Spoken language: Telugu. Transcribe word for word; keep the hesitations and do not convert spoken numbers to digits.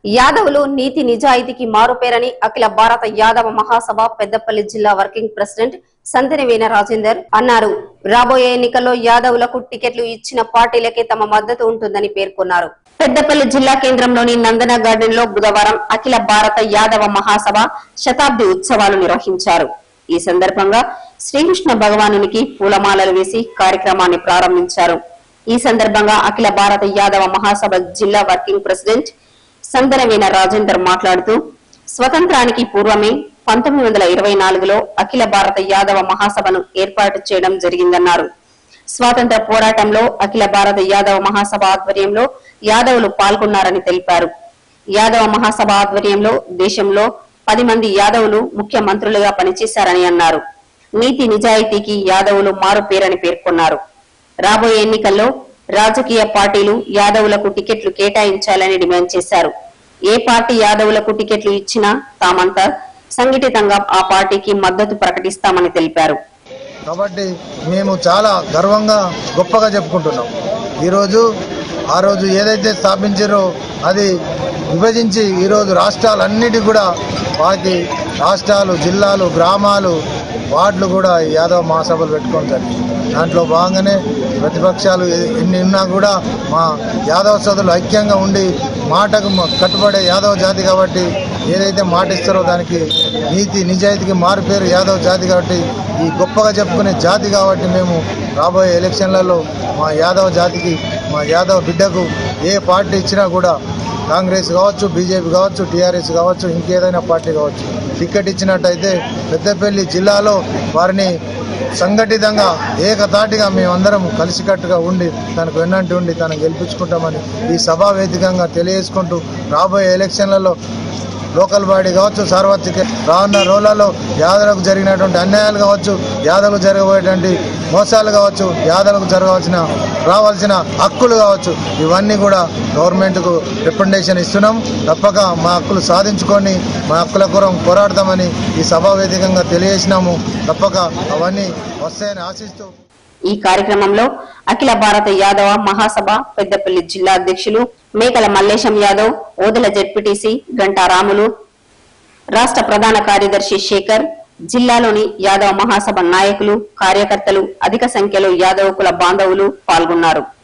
యాదవులు నీతి నిజాయితీకి మారుపేరని అఖిల భారత యాదవ మహాసభ పెద్దపల్లి జిల్లా వర్కింగ్ ప్రెసిడెంట్ సంతెనవేన రాజేందర్ అన్నారు. రాబోయే ఎన్నికల్లో యాదవులకు టికెట్లు ఇచ్చిన పార్టీలకే తమ మద్దతు ఉంటుందని పేర్కొన్నారు. పెద్దపల్లి జిల్లా కేంద్రంలోని నందన గార్డెన్ లో బుధవారం అఖిల భారత యాదవ మహాసభ శతాబ్ది ఉత్సవాలు నిర్వహించారు. ఈ సందర్భంగా శ్రీకృష్ణ భగవానునికి పూలమాలలు వేసి కార్యక్రమాన్ని ప్రారంభించారు. ఈ సందర్భంగా అఖిల భారత యాదవ మహాసభ జిల్లా వర్కింగ్ ప్రెసిడెంట్ సంతెనవేన రాజేందర్ మాట్లాడుతూ స్వతంత్రానికి పూర్వమే పంతొమ్మిది వందల ఇరవై నాలుగులో అఖిల భారత యాదవ మహాసభను ఏర్పాటు చేయడం జరిగిందన్నారు. స్వాతంత్ర పోరాటంలో అఖిల భారత యాదవ మహాసభ ఆధ్వర్యంలో యాదవులు పాల్గొన్నారని తెలిపారు. యాదవ మహాసభ ఆధ్వర్యంలో దేశంలో పది మంది యాదవులు ముఖ్యమంత్రులుగా పనిచేశారని అన్నారు. నీతి నిజాయితీకి యాదవులు మారుపేరని పేర్కొన్నారు. రాబోయే ఎన్నికల్లో రాజకీయ పార్టీలు యాదవులకు టికెట్లు కేటాయించాలని డిమాండ్ చేశారు. ఏ పార్టీ యాదవులకు టికెట్లు ఇచ్చినా తామంతా సంఘటితంగా ఆ పార్టీకి మద్దతు ప్రకటిస్తామని తెలిపారు. కాబట్టి మేము చాలా గర్వంగా గొప్పగా చెప్పుకుంటున్నాం. ఈరోజు ఆ రోజు ఏదైతే స్థాపించారో అది విభజించి ఈరోజు రాష్ట్రాలన్నిటి కూడా వాటి రాష్ట్రాలు, జిల్లాలు, గ్రామాలు, వార్డులు కూడా యాదవ మహాసభలు పెట్టుకోవడం జరిగింది. దాంట్లో భాగంగానే ప్రతిపక్షాలు ఎన్ని ఉన్నా కూడా మా యాదవ సోదరులు ఐక్యంగా ఉండి మాటకు కట్టుబడే యాదవ జాతి కాబట్టి ఏదైతే మాట ఇస్తారో దానికి నీతి నిజాయితీకి మారు పేరు యాదవ జాతి కాబట్టి ఈ గొప్పగా చెప్పుకునే జాతి కాబట్టి మేము రాబోయే ఎలక్షన్లలో మా యాదవ జాతికి, మా యాదవ బిడ్డకు ఏ పార్టీ ఇచ్చినా కూడా కాంగ్రెస్ కావచ్చు, బీజేపీ కావచ్చు, టీఆర్ఎస్ కావచ్చు, ఇంకేదైనా పార్టీ కావచ్చు, టికెట్ ఇచ్చినట్టయితే పెద్దపల్లి జిల్లాలో వారిని సంఘటితంగా ఏకతాటిగా మేమందరం కలిసికట్టుగా ఉండి తనకు వెన్నంటి ఉండి తనను గెలిపించుకుంటామని ఈ సభా వేదికంగా తెలియజేసుకుంటూ రాబోయే ఎలక్షన్లలో లోకల్ బాడీ కావచ్చు, సార్వత్రిక రానున్న రోజులలో యాదవులకు జరిగినటువంటి అన్యాయాలు కావచ్చు, యాదవులకు జరగబోయేటువంటి మోసాలు కావచ్చు, యాదవులకు జరగవలసిన రావాల్సిన హక్కులు కావచ్చు, ఇవన్నీ కూడా గవర్నమెంట్కు రిప్రజెంటేషన్ ఇస్తున్నాం. తప్పక మా హక్కులు సాధించుకొని మా హక్కుల కొరం పోరాడతామని ఈ సభా వేదికంగా తెలియజేసినాము. తప్పక అవన్నీ వస్తాయని ఆశిస్తూ ఈ కార్యక్రమంలో అఖిల భారత యాదవ మహాసభ పెద్దపల్లి జిల్లా అధ్యక్షులు మేకల మల్లేశం యాదవ్, ఓదెల జెడ్పీటీసీ గంటా రాములు, రాష్ట్ర ప్రధాన కార్యదర్శి శేఖర్, జిల్లాలోని యాదవ మహాసభ నాయకులు, కార్యకర్తలు, అధిక సంఖ్యలో యాదవ కుల బాంధవులు పాల్గొన్నారు.